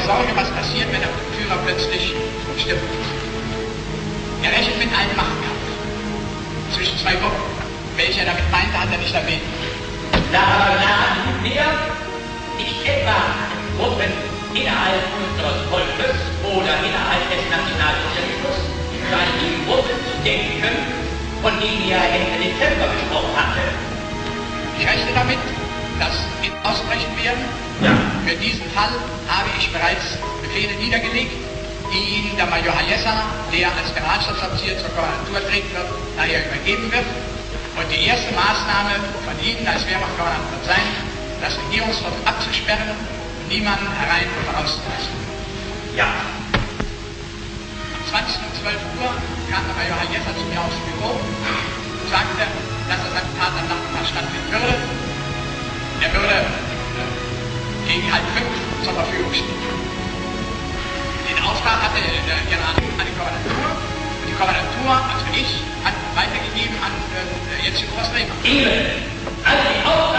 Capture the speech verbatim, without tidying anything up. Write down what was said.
Sorge, was passiert, wenn der Führer plötzlich stirbt. Er rechnet mit einem Machtkampf zwischen zwei Gruppen. Welche er damit meinte, hat er nicht erwähnt. Da laden wir nicht etwa Gruppen innerhalb unseres Volkes oder innerhalb des Nationalsozialismus, sondern die Gruppen zu denken, von denen er Ende Dezember gesprochen hatte. Ich rechne damit, dass wir ausbrechen werden. Ja. Für diesen Fall habe ich bereits Befehle niedergelegt, die Ihnen der Major Hase, der als Generalstabsoffizier zur Kommandantur treten wird, daher übergeben wird. Und die erste Maßnahme von Ihnen als Wehrmachtkommandant wird sein, das Regierungsviertel abzusperren und niemanden herein und rauszulassen. Ja. Am zwanzigsten um zwölf Uhr kam der Major Hase zu mir aufs Büro und sagte, dass das Attentat am Nachmittag stattfinden würde. Er würde äh, gegen halb fünf zur Verfügung stehen. Den Auftrag hatte der Generalleutnant an die Kommandantur und die Kommandantur, also ich, hat weitergegeben an äh, jetzt den Oberstreber. Eben, also die Aufgabe